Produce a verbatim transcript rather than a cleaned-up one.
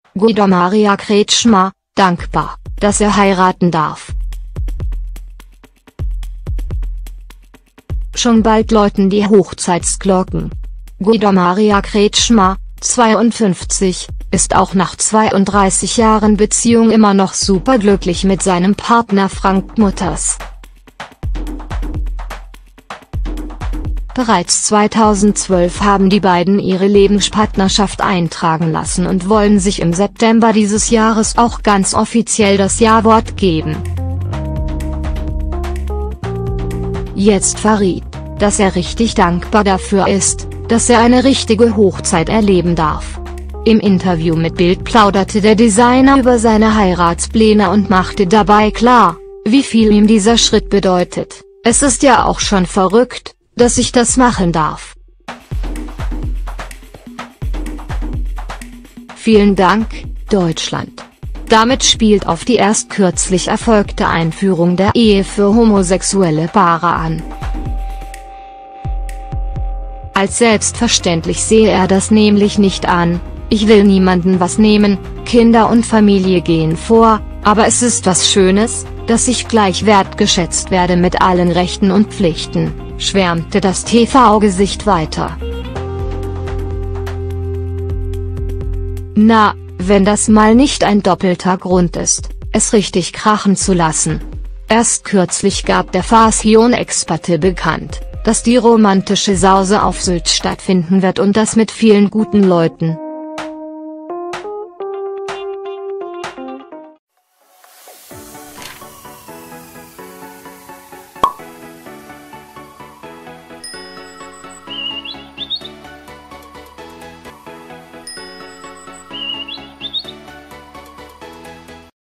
Guido Maria Kretschmer, dankbar, dass er heiraten darf. Schon bald läuten die Hochzeitsglocken. Guido Maria Kretschmer, zweiundfünfzig, ist auch nach zweiunddreißig Jahren Beziehung immer noch superglücklich mit seinem Partner Frank Mutters. Bereits zweitausendzwölf haben die beiden ihre Lebenspartnerschaft eintragen lassen und wollen sich im September dieses Jahres auch ganz offiziell das Ja-Wort geben. Jetzt verriet, dass er richtig dankbar dafür ist, dass er eine richtige Hochzeit erleben darf. Im Interview mit Bild plauderte der Designer über seine Heiratspläne und machte dabei klar, wie viel ihm dieser Schritt bedeutet. Es ist ja auch schon verrückt, dass ich das machen darf. Vielen Dank, Deutschland. Damit spielt auf die erst kürzlich erfolgte Einführung der Ehe für homosexuelle Paare an. Als selbstverständlich sehe er das nämlich nicht an. Ich will niemanden was nehmen, Kinder und Familie gehen vor, aber es ist was Schönes, dass ich gleich wertgeschätzt werde mit allen Rechten und Pflichten, schwärmte das T V-Gesicht weiter. Na, wenn das mal nicht ein doppelter Grund ist, es richtig krachen zu lassen. Erst kürzlich gab der Fashion-Experte bekannt, dass die romantische Sause auf Sylt stattfinden wird und das mit vielen guten Leuten.